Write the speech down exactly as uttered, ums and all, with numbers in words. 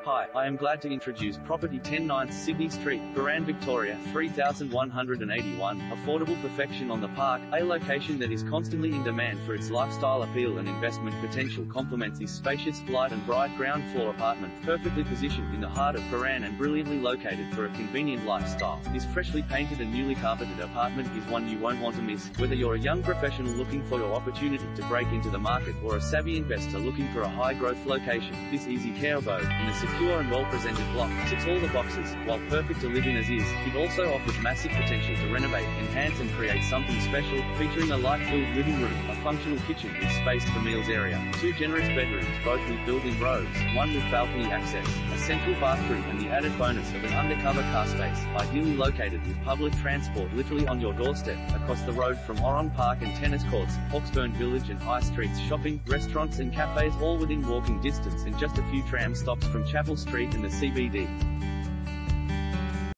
Hi, I am glad to introduce property ten ninth Sydney Street, Prahran, Victoria three thousand one hundred eighty-one, affordable perfection on the park. A location that is constantly in demand for its lifestyle appeal and investment potential complements this spacious, light and bright ground floor apartment, perfectly positioned in the heart of Prahran and brilliantly located for a convenient lifestyle. This freshly painted and newly carpeted apartment is one you won't want to miss. Whether you're a young professional looking for your opportunity to break into the market or a savvy investor looking for a high-growth location, this easy care abode, in a secure and well-presented block, ticks all the boxes. While perfect to live in as is, it also offers massive potential to renovate, enhance and create something special, featuring a light-filled living room, a functional kitchen with space for meals area, two generous bedrooms, both with built-in robes, one with balcony access, a central bathroom and the added bonus of an undercover car space, ideally located with public transport literally on your doorstep, across the road from Oran Park and tennis courts, Hawkesburn Village and high streets, shopping, restaurants and cafes all within walking distance and just a few tram stops from Chapel Street and the C B D.